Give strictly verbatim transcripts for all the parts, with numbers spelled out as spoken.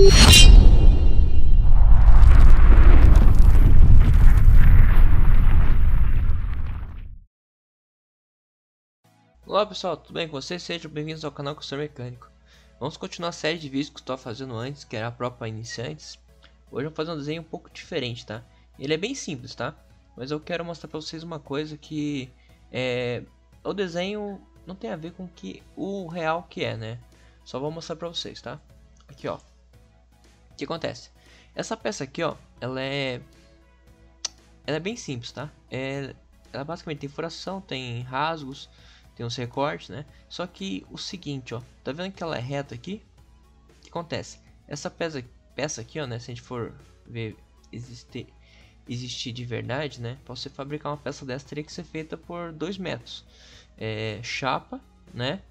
Olá pessoal, tudo bem com vocês? Sejam bem-vindos ao canal Construtor Mecânico. Vamos continuar a série de vídeos que eu estava fazendo antes, que era a própria iniciantes. Hoje eu vou fazer um desenho um pouco diferente, tá? Ele é bem simples, tá? Mas eu quero mostrar para vocês uma coisa que é... o desenho não tem a ver com que o real que é, né? Só vou mostrar para vocês, tá? Aqui, ó. O que acontece? Essa peça aqui, ó, ela é... Ela é bem simples, tá? É... Ela basicamente tem furação, tem rasgos, tem uns recortes, né? Só que o seguinte, ó, tá vendo que ela é reta aqui? O que acontece? Essa peça, peça aqui, ó, né? Se a gente for ver existir, existir de verdade, né? Para você fabricar uma peça dessa teria que ser feita por dois métodos: é, chapa, né?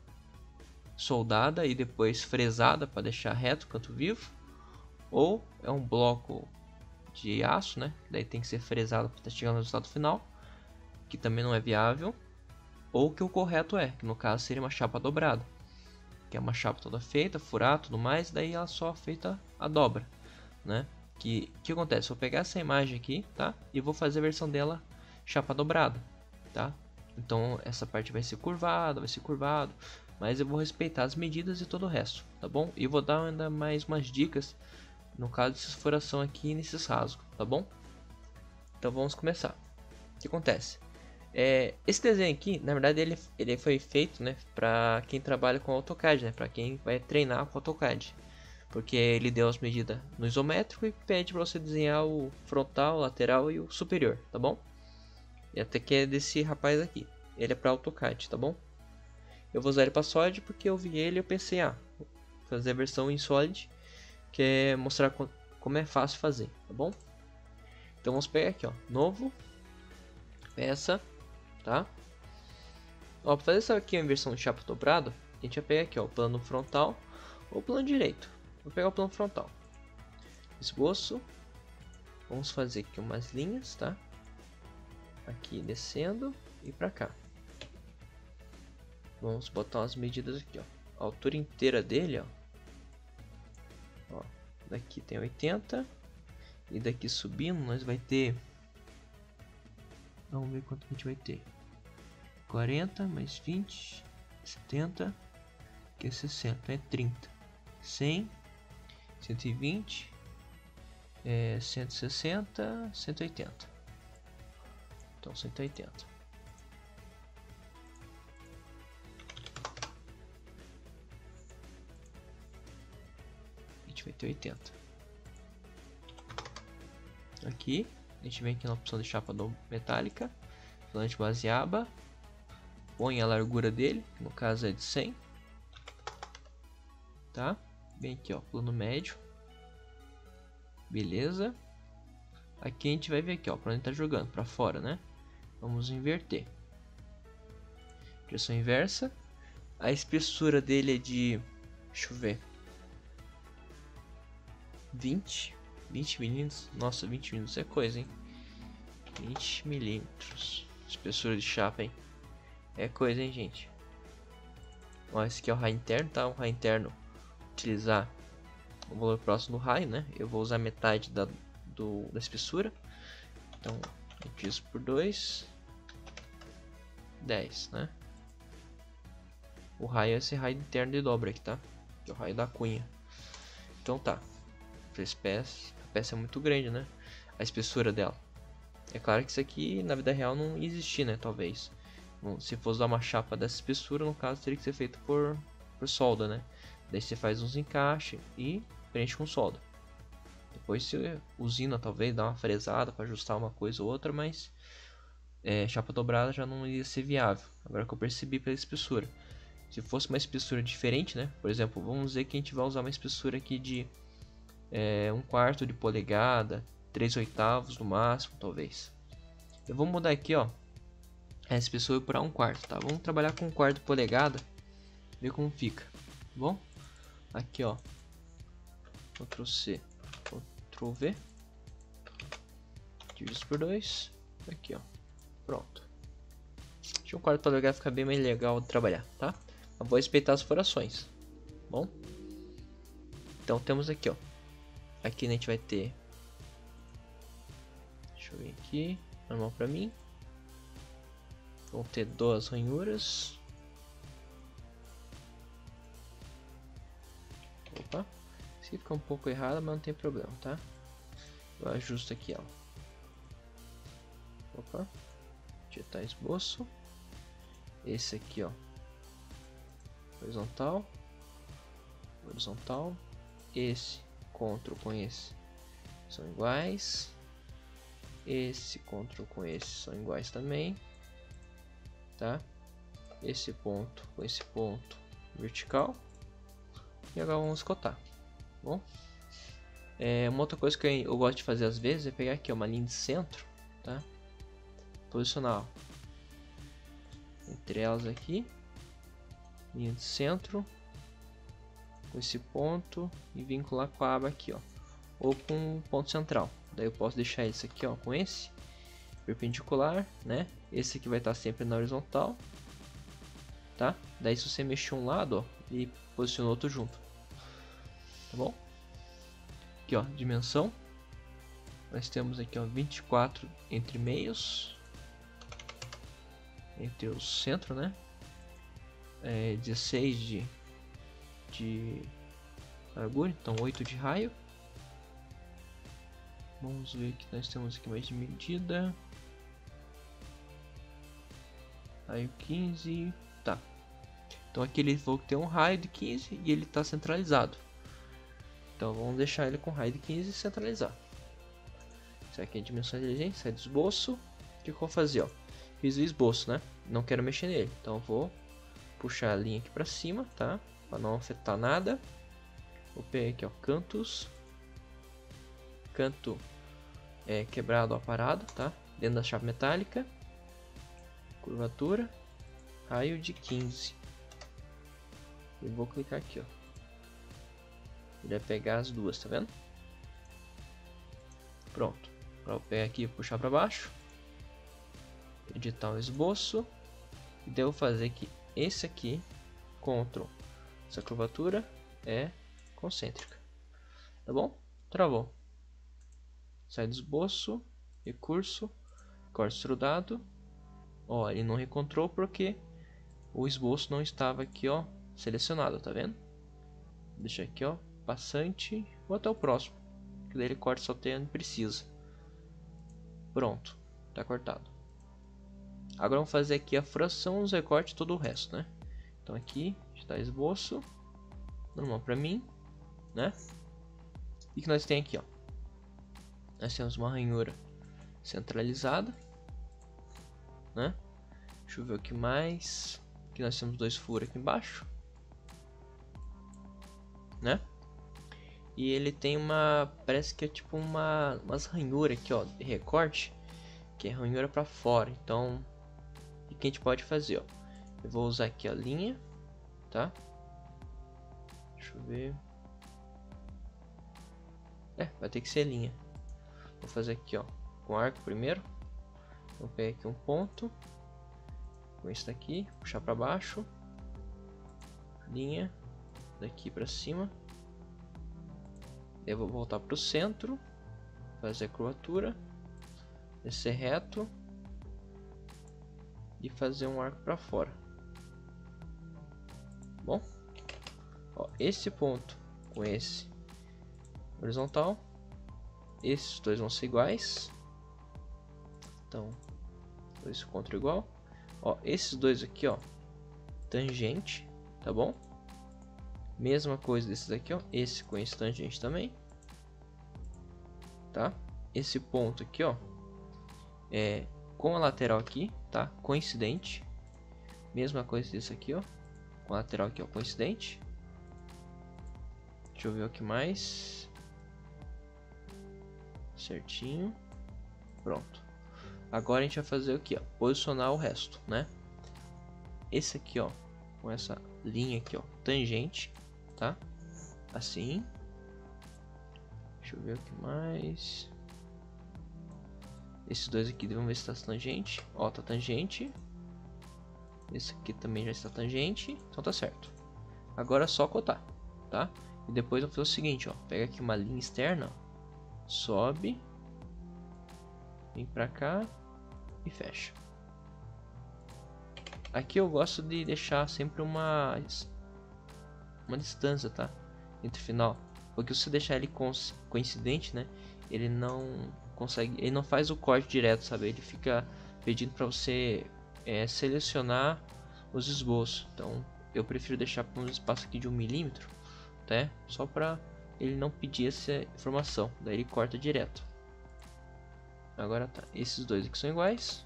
Soldada e depois fresada para deixar reto o canto vivo, ou é um bloco de aço, né? Daí tem que ser fresado para chegar no resultado final, que também não é viável. Ou que o correto é, que no caso seria uma chapa dobrada, que é uma chapa toda feita, furar, tudo mais, daí ela só feita a dobra, né? Que que acontece? Vou pegar essa imagem aqui, tá? E vou fazer a versão dela chapa dobrada, tá? Então essa parte vai ser curvada, vai ser curvado, mas eu vou respeitar as medidas e todo o resto, tá bom? E vou dar ainda mais umas dicas no caso de furação aqui nesses rasgos, tá bom? Então vamos começar. O que acontece? É, esse desenho aqui, na verdade, ele, ele foi feito, né, para quem trabalha com AutoCAD, né, para quem vai treinar com AutoCAD, porque ele deu as medidas no isométrico e pede para você desenhar o frontal, lateral e o superior, tá bom? E até que é desse rapaz aqui, ele é para AutoCAD, tá bom? Eu vou usar ele para Solid porque eu vi ele e eu pensei, ah, vou fazer a versão em Solid, que é mostrar co como é fácil fazer, tá bom? Então vamos pegar aqui, ó, novo, peça. Tá? Ó, para fazer essa aqui em versão de chapa dobrada, a gente vai pegar aqui, ó, o plano frontal ou o plano direito. Vou pegar o plano frontal. Esboço. Vamos fazer aqui umas linhas, tá? Aqui descendo e para cá. Vamos botar umas medidas aqui, ó. A altura inteira dele, ó. Ó, daqui tem oitenta e daqui subindo nós vai ter. Vamos ver quanto que a gente vai ter. quarenta mais vinte, setenta, que é sessenta, é trinta. cem, cento e vinte, é cento e sessenta, cento e oitenta. Então cento e oitenta. A gente vai ter oitenta. Aqui a gente vem aqui na opção de chapa metálica, falante base aba, põe a largura dele, que no caso é de cem, tá? Vem aqui, ó, plano médio, beleza. Aqui a gente vai ver aqui, ó, para onde tá jogando, para fora, né? Vamos inverter, direção inversa. A espessura dele é de, deixa eu ver, vinte milímetros. Nossa, vinte milímetros é coisa, hein? vinte milímetros. Espessura de chapa, hein? É coisa, hein, gente? Ó, esse aqui é o raio interno, tá? O raio interno, utilizar o valor próximo do raio, né? Eu vou usar metade da, do, da espessura. Então, eu divido por dois. dez, né? O raio é esse raio interno de dobra aqui, tá? Que é o raio da cunha. Então tá. Essa peça, a peça é muito grande, né? A espessura dela. É claro que isso aqui na vida real não existia, né? Talvez. Bom, se fosse dar uma chapa dessa espessura, no caso teria que ser feito por, por solda, né? Daí você faz uns encaixes e preenche com solda. Depois você usina, talvez, dá uma fresada para ajustar uma coisa ou outra, mas é, chapa dobrada já não ia ser viável. Agora que eu percebi pela espessura. Se fosse uma espessura diferente, né? Por exemplo, vamos dizer que a gente vai usar uma espessura aqui de é, um quarto de polegada, três oitavos no máximo, talvez. Eu vou mudar aqui, ó, a espessura para um quarto, tá? Vamos trabalhar com um quarto polegada, ver como fica, tá bom? Aqui, ó, Ctrl C, Ctrl V, dividido por dois, aqui, ó, pronto. Deixa um quarto polegada ficar bem mais legal de trabalhar, tá? Eu vou respeitar as furações, bom? Então temos aqui, ó, Aqui a gente vai ter, deixa eu ver aqui, normal pra mim. Vão ter duas ranhuras. Opa, se ficar um pouco errado, mas não tem problema, tá? Eu ajusto aqui, ó. Opa, digitar esboço. Esse aqui, ó, horizontal, horizontal. Esse Ctrl com esse são iguais. Esse Ctrl com esse são iguais também, tá? Esse ponto com esse ponto vertical. E agora vamos cotar. Bom, é, uma outra coisa que eu gosto de fazer às vezes é pegar aqui ó, uma linha de centro, tá? Posicionar ó, entre elas aqui, linha de centro com esse ponto e vincular com a aba aqui ó, ou com o ponto central. Daí eu posso deixar esse aqui ó, com esse perpendicular, né? Esse aqui vai estar sempre na horizontal, tá? Daí se você mexer um lado ó, e posiciona o outro junto, tá bom? Aqui ó, dimensão, nós temos aqui ó, vinte e quatro entre meios, entre o centro, né? É, dezesseis de de largura, então oito de raio. Vamos ver que nós temos aqui mais de medida. Raio quinze, tá. Então aqui ele falou que tem um raio de quinze e ele está centralizado. Então vamos deixar ele com raio de quinze e centralizar. Isso aqui é dimensão inteligente, sai do esboço. O que eu vou fazer, ó? Fiz o esboço, né? Não quero mexer nele, então eu vou puxar a linha aqui para cima, tá? Para não afetar nada. Vou pegar aqui, ó, cantos. Canto é quebrado ou aparado, tá? Dentro da chave metálica. Curvatura. Raio de quinze. E vou clicar aqui, ó. Ele vai pegar as duas, tá vendo? Pronto. Agora eu vou pegar aqui e puxar para baixo. Editar o esboço. E daí eu vou fazer que esse aqui, Ctrl, essa curvatura é concêntrica. Tá bom? Travou. Sai do esboço, recurso, corte extrudado. Ó, ele não recontrou porque o esboço não estava aqui, ó, selecionado, tá vendo? Deixa aqui, ó, passante, vou até o próximo, que daí ele corta só até onde precisa. Pronto, tá cortado. Agora vamos fazer aqui a fração, os recortes e todo o resto, né? Então aqui está esboço, normal para mim, né? E que nós tem aqui, ó. Nós temos uma ranhura centralizada, né? Deixa eu ver o que mais. Aqui nós temos dois furos aqui embaixo, né? E ele tem uma, parece que é tipo uma, umas ranhuras aqui, ó, de recorte, que é ranhura para fora. Então, o que a gente pode fazer, ó? Eu vou usar aqui a linha, tá? Deixa eu ver. É, vai ter que ser linha. Vou fazer aqui, ó, com arco primeiro. Vou pegar aqui um ponto, com esse daqui, puxar para baixo, linha, daqui para cima. Eu vou voltar para o centro, fazer a curvatura, descer reto e fazer um arco para fora. Bom, ó, esse ponto com esse horizontal, esses dois vão ser iguais, então dois contra igual. Ó, esses dois aqui, ó, tangente, tá bom? Mesma coisa desses aqui, ó, esse com esse tangente também, tá? Esse ponto aqui, ó, é com a lateral aqui, tá? Coincidente. Mesma coisa desse aqui, ó, com a lateral aqui, ó, coincidente. Deixa eu ver o que mais. Certinho. Pronto. Agora a gente vai fazer o que, ó? Posicionar o resto, né? Esse aqui, ó, com essa linha aqui, ó, tangente, tá? Assim. Deixa eu ver o que mais. Esses dois aqui, vamos ver se está tangente. Ó, tá tangente. Esse aqui também já está tangente. Então tá certo. Agora é só cotar, tá? E depois eu vou fazer o seguinte, ó. Pega aqui uma linha externa, ó, sobe, vem pra cá e fecha. Aqui eu gosto de deixar sempre uma uma distância, tá? Entre o final, porque se você deixar ele coincidente, né? Ele não consegue, ele não faz o corte direto, sabe? Ele fica pedindo para você é, selecionar os esboços. Então eu prefiro deixar por um espaço aqui de um milímetro, tá? Só para ele não pedir essa informação, daí ele corta direto. Agora tá, esses dois aqui são iguais.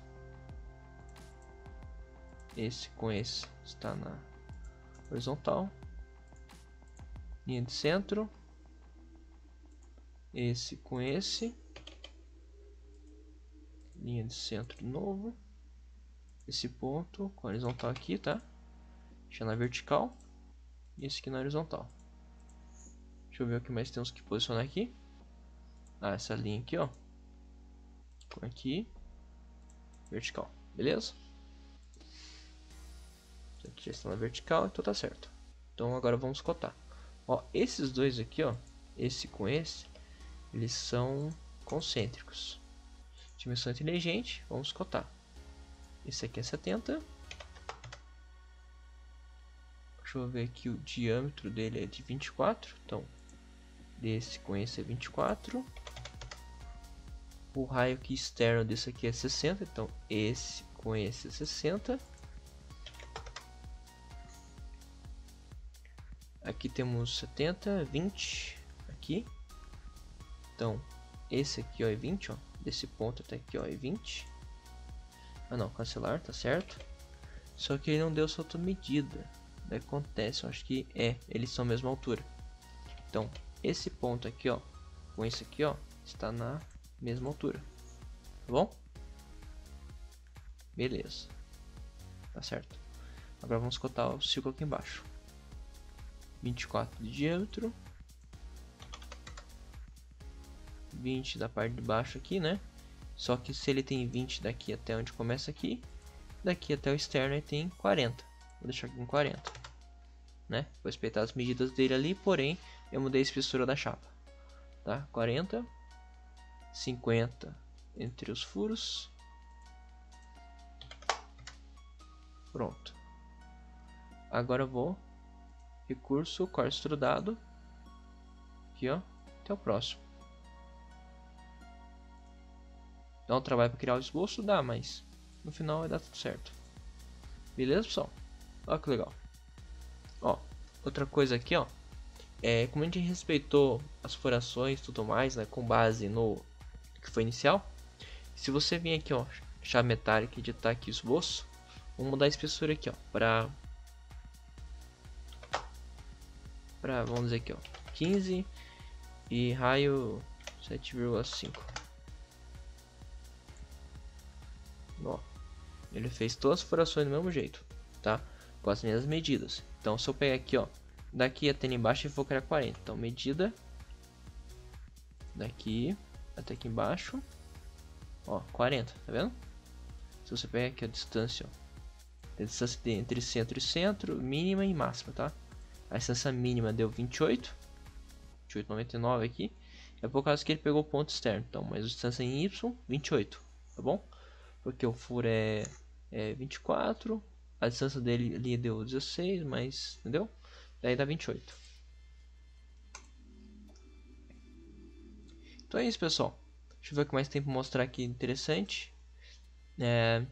Esse com esse está na horizontal, linha de centro. Esse com esse, linha de centro de novo. Esse ponto com a horizontal aqui, tá? Deixa na vertical. E esse aqui na horizontal. Deixa eu ver o que mais temos que posicionar aqui. Ah, essa linha aqui, ó. Com aqui, vertical, beleza? Aqui já está na vertical, então tá certo. Então agora vamos cotar. Ó, esses dois aqui, ó, esse com esse, eles são concêntricos. Dimensão inteligente, vamos cotar. Esse aqui é setenta. Deixa eu ver aqui, o diâmetro dele é de vinte e quatro. Então, desse com esse é vinte e quatro. O raio aqui externo desse aqui é sessenta. Então, esse com esse é sessenta. Aqui temos setenta, vinte aqui. Então, esse aqui ó, é vinte, ó. Desse ponto até aqui ó, é vinte. Ah não, cancelar, tá certo. Só que ele não deu solta medida. Daí acontece, eu acho que é, eles são a mesma altura. Então, esse ponto aqui ó, com esse aqui ó, está na mesma altura. Tá bom? Beleza. Tá certo. Agora vamos cotar o círculo aqui embaixo. vinte e quatro de diâmetro. vinte da parte de baixo aqui, né? Só que se ele tem vinte daqui até onde começa aqui, daqui até o externo ele tem quarenta. Vou deixar aqui com quarenta, né? Vou respeitar as medidas dele ali, porém eu mudei a espessura da chapa, tá? quarenta, cinquenta entre os furos. Pronto. Agora eu vou recurso, corte extrudado. Aqui, ó. Até o próximo. Dá um trabalho para criar o esboço? Dá, mas no final vai dar tudo certo. Beleza, pessoal? Olha que legal. Ó, outra coisa aqui, ó. É, como a gente respeitou as furações e tudo mais, né? Com base no que foi inicial. Se você vir aqui, ó, chave metálica e editar aqui o esboço, vamos mudar a espessura aqui, ó. Pra... Pra, vamos dizer aqui, ó. quinze e raio sete vírgula cinco. Ó, ele fez todas as furações do mesmo jeito, tá? Com as mesmas medidas. Então, se eu pegar aqui, ó, daqui até ali embaixo, eu vou criar quarenta. Então, medida daqui até aqui embaixo, ó, quarenta, tá vendo? Se você pegar aqui a distância, ó, a distância entre centro e centro, mínima e máxima, tá? A distância mínima deu vinte e oito, vinte e oito vírgula noventa e nove aqui. É por causa que ele pegou o ponto externo. Então, mas a distância em Y, vinte e oito, tá bom? Porque o furo é, é vinte e quatro, a distância dele ali deu dezesseis, mas, entendeu? Daí dá vinte e oito. Então é isso, pessoal. Deixa eu ver o que mais tem para mostrar aqui interessante. É...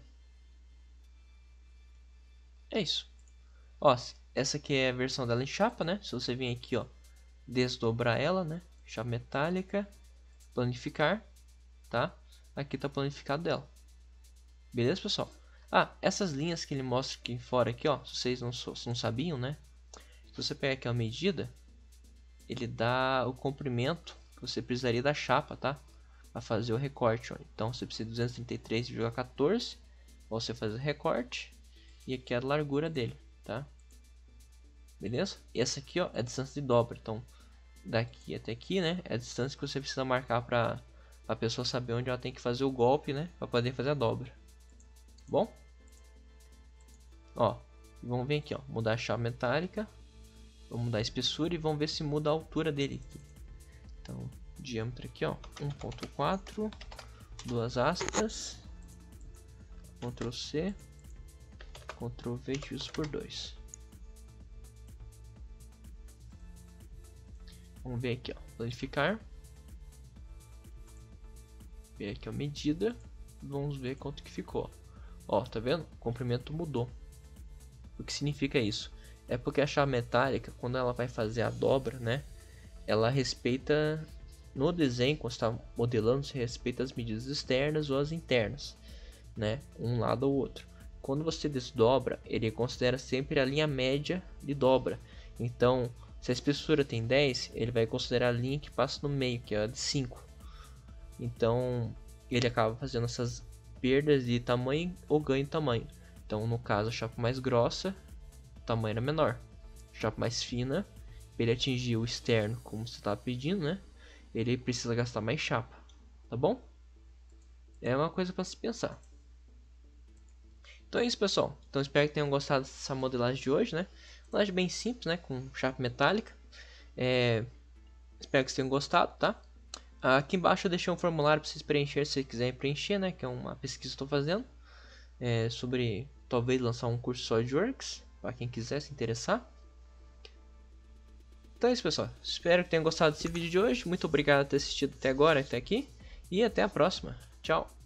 é isso. Ó, essa aqui é a versão dela em chapa, né? Se você vir aqui, ó, desdobrar ela, né? Chapa metálica, planificar, tá? Aqui tá planificado dela. Beleza, pessoal? Ah, essas linhas que ele mostra aqui fora, aqui, ó, se vocês não, não sabiam, né? Se você pegar aqui a medida, ele dá o comprimento que você precisaria da chapa, tá? Para fazer o recorte, ó. Então, você precisa de duzentos e trinta e três vírgula quatorze, você faz o recorte, e aqui é a largura dele, tá? Beleza? E essa aqui, ó, é a distância de dobra. Então, daqui até aqui, né, é a distância que você precisa marcar para a pessoa saber onde ela tem que fazer o golpe, né, para poder fazer a dobra. Bom, ó, vamos ver aqui, ó, mudar a chave metálica, Vamos mudar a espessura e vamos ver se muda a altura dele aqui. Então, diâmetro aqui, ó, um ponto quatro, duas aspas, Ctrl C, Ctrl V dividido por dois. Vamos ver aqui, ó, planificar. Ver aqui a medida. Vamos ver quanto que ficou. Ó, tá vendo? O comprimento mudou. O que significa isso? É porque a chave metálica, quando ela vai fazer a dobra, né? Ela respeita, no desenho, quando está modelando, se respeita as medidas externas ou as internas, né? Um lado ou outro. Quando você desdobra, ele considera sempre a linha média de dobra. Então, se a espessura tem dez, ele vai considerar a linha que passa no meio, que é a de cinco. Então, ele acaba fazendo essas perdas de tamanho ou ganho de tamanho. Então, no caso, a chapa mais grossa, o tamanho era menor. A chapa mais fina, para ele atingir o externo, como você estava pedindo, né? Ele precisa gastar mais chapa, tá bom? É uma coisa para se pensar. Então é isso, pessoal. Então espero que tenham gostado dessa modelagem de hoje, né? Modelagem bem simples, né? Com chapa metálica. É... Espero que vocês tenham gostado, tá? Aqui embaixo eu deixei um formulário para vocês preencher se vocês quiserem preencher, né? Que é uma pesquisa que estou fazendo. É, sobre talvez lançar um curso só de Works, para quem quiser se interessar. Então é isso, pessoal. Espero que tenham gostado desse vídeo de hoje. Muito obrigado por ter assistido até agora, até aqui. E até a próxima. Tchau.